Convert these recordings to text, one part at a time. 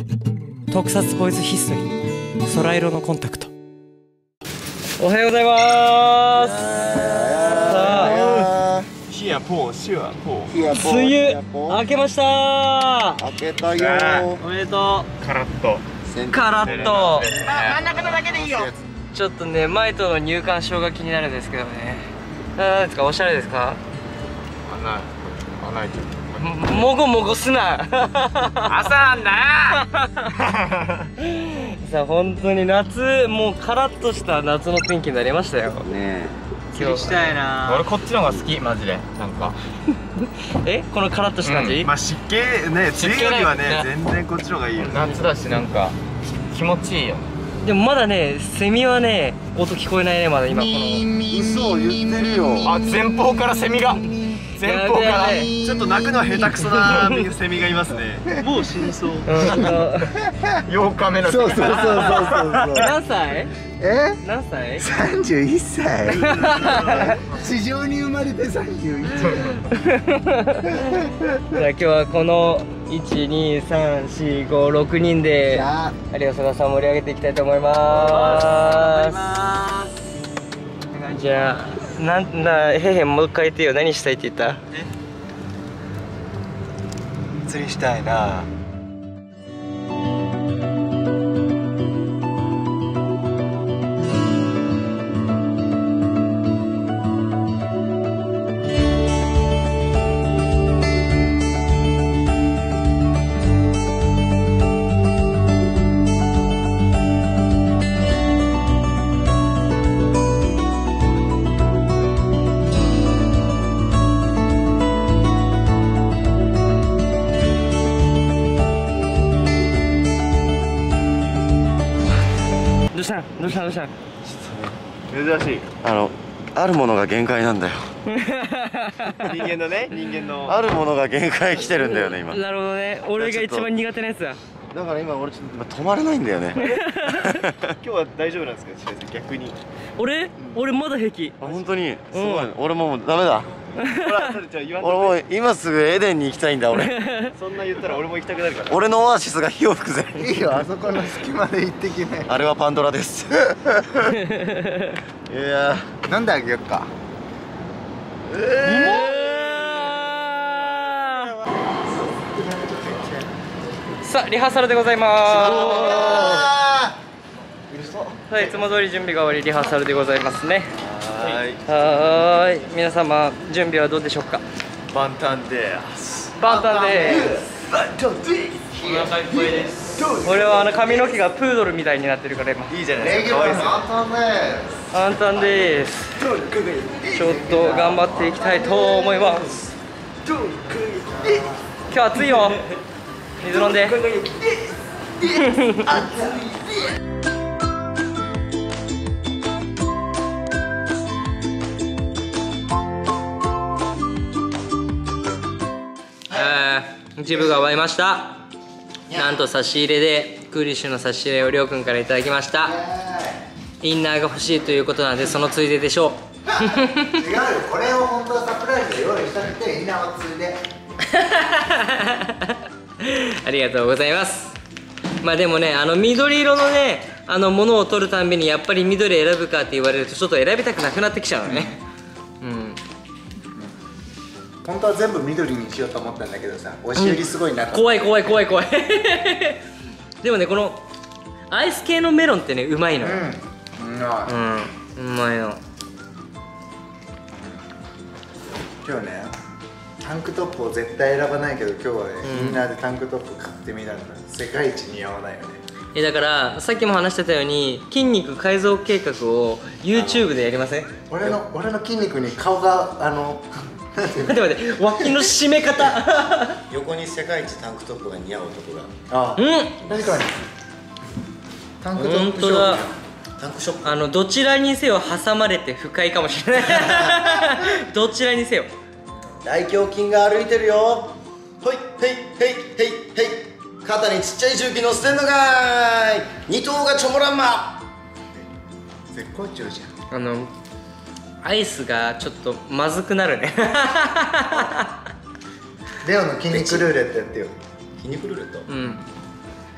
特撮ボイスヒストリー空色のコンタクト。おはようございます。梅雨明けました。 開けたよ。 おめでとう。 カラッとカラッと。 真ん中のだけでいいよ。 ちょっとね、前との入館証が気になるんですけどね。何ですか、おしゃれですか？ 穴開いてる。 もごもごすな。 朝なんださあ、本当に夏、もうカラッとした夏の天気になりましたよ。 ね今日したいな。 俺こっちの方が好き、マジで。なんかこのカラッとした感じ？ まあ湿気ね、梅雨よりはね全然こっちの方がいいよ。 夏だし、なんか気持ちいいよ。 でもまだね、セミはね、音聞こえないね、まだ今この。 嘘を言ってるよ。 あ、前方からセミが。前方からちょっと鳴くのは下手くそなセミがいますね。もう死にそう。 8日目のそう。 何歳？何歳 ？31歳。地上に生まれて31。 じゃあ今日はこの1、2、3、4、5、6人で有吉さん盛り上げていきたいと思います。じゃあもう一回言ってよ。何したいって言った？ 釣りしたいな。 どうした珍しい。 あるものが限界なんだよ。 人間のあるものが限界来てるんだよね今。 なるほどね。俺が一番苦手なやつだ。 だから今俺ちょっと止まれないんだよね。 今日は大丈夫なんですか、逆に。 俺まだ平気。 あ、本当にすごい。俺もうダメだ。 ほら、それじゃあ言わんと俺もう今すぐエデンに行きたいんだ俺。 そんな言ったら俺も行きたくなるから。 俺のオアシスが火を吹くぜ。 いいよ、あそこの隙間で行ってきね。 あれはパンドラです。いや飲んであげよっか。 さあ、リハーサルでございます。はい、いつも通り準備が終わり、リハーサルでございますね。はい、皆様準備はどうでしょうか？ 万端です。 万端です。 お腹いっぱいです。 俺は髪の毛がプードルみたいになってるから今。 いいじゃないですか。可愛いですよ。 簡単です。ちょっと頑張っていきたいと思います。今日暑いよ。水飲んで。一部が終わりました。なんと差し入れでクーリッシュの差し入れをりょうくんからいただきました。インナーが欲しいということなのでそのついででしょう。 違うよ、これを本当はサプライズで用意したくてインナーはついで。 ありがとうございます。まあでもね、緑色のね、ものを取るたんびにやっぱり緑選ぶかって言われるとちょっと選びたくなくなってきちゃうのね。 本当は全部緑にしようと思ったんだけどさ、押し売りすごいな。 怖い。でもね、このアイス系のメロンってね、うまいのよ。うまいの。 今日ね、タンクトップを絶対選ばないけど今日はね、インナーでタンクトップ買ってみたんだ。世界一似合わないよね。 だからさっきも話してたように筋肉改造計画を YouTube でやりません？ 俺の筋肉に顔が待って脇の締め方。 横に世界一タンクトップが似合う男が。 あ、確かにタンクトップショップ。 タンクショップ。 どちらにせよ挟まれて不快かもしれない。どちらにせよ大胸筋が歩いてるよ。ほいへいへいへいへい。肩にちっちゃい重機乗せてんのかーい。二頭がチョモランマ。 絶好調じゃん。 アイスがちょっとまずくなるね。 レオの筋肉ルーレットやってよ。 筋肉ルーレット。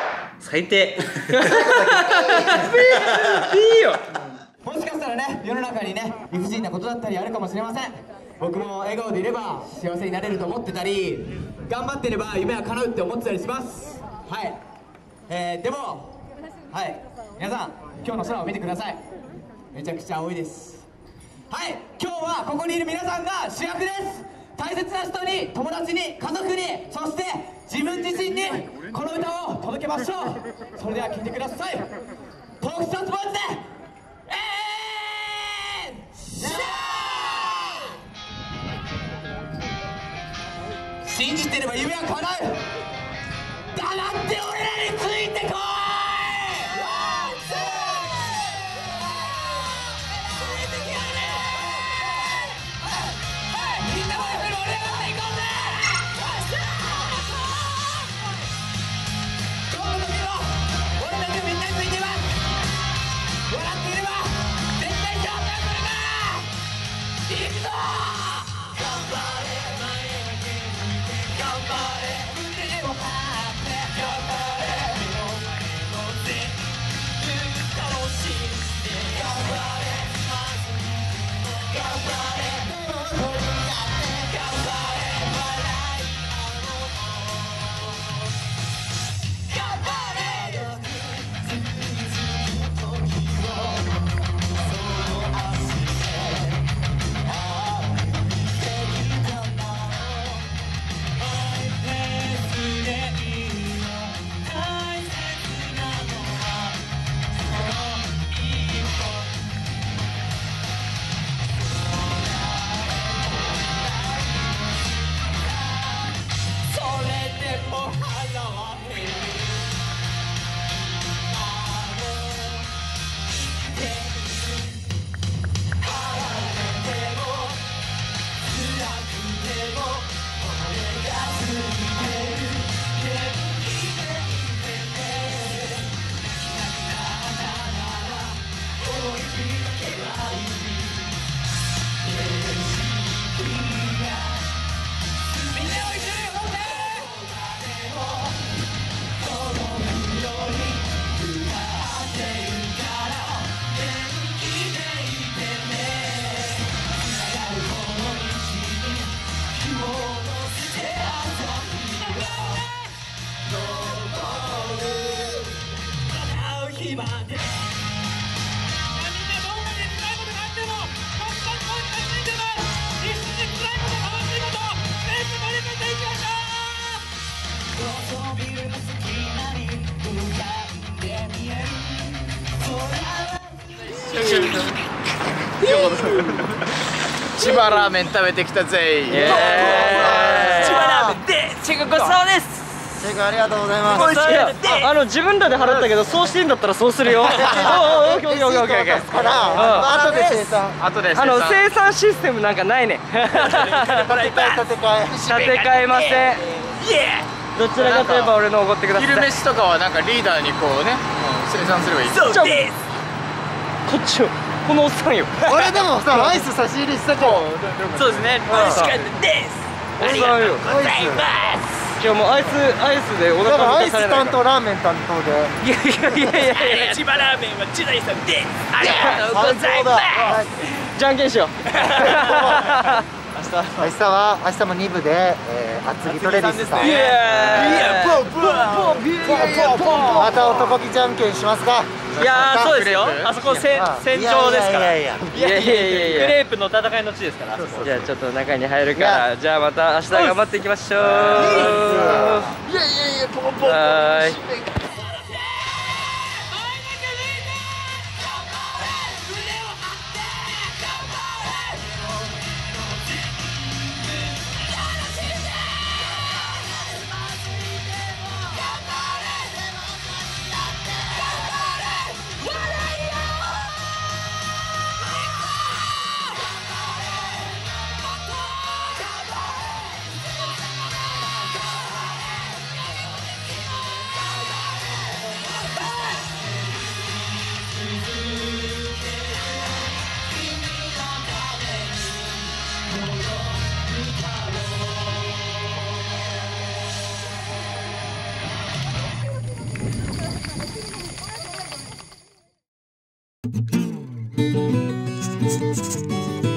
最低いいよ。 もしかしたらね、世の中にね、理不尽なことだったりあるかもしれません。僕も笑顔でいれば幸せになれると思ってたり、頑張ってれば夢は叶うって思ってたりします。はい、でも、はい、皆さん今日の空を見てください。めちゃくちゃ青いです。はい、今日はここにいる皆さんが主役です。大切な人に、友達に、家族に、そして自分自身にこの歌を届けましょう。それでは聴いてください。特撮ボイスで信じてれば夢は叶う。黙って俺らについてこい。みんなもやっぱり盛り上がっていこうぜ。どんな時も俺たちはみんなについてます。笑っていれば絶対勝負が来るな。いくぞ。頑張れ頑張れ胸を張って頑張れ目の前の全部楽しんで頑張れまず頑張れどこにだって頑張れ笑い合おう頑張れよずっと時をそう足で歩いてきたんだ千葉ラーメン食べてきたぜ。 千葉ラーメンでチェコごちそうさまです。 チェックありがとうございます。 自分らで払ったけど、そうしていいんだったらそうするよ。オッケーオッケーオッケーオッケー。 後で生産。 後で生産システムなんかないね。 建て替えません。どちらかといえば俺のおごってください。 昼飯とかはなんかリーダーにこうね、生産すればいい。 そうです。こっちよ、このおっさんよ。 俺でもさ、アイス差し入れしたじゃん。 そうですね。美味しかったです。ありがとうございます。今日もアイスでおだからアイス腹満たされない担当ラーメン担当で。 いや千葉ラーメンは千代さんです。ありがとうございます。じゃんけんしよう。 明日も2部で厚木トレビスさん。また男気じゃんけんしますか。 いやー、そうですよ。あそこ戦場ですから。いやクレープの戦いの地ですから。じゃあちょっと中に入るから、じゃあまた明日頑張っていきましょう。はい。 す。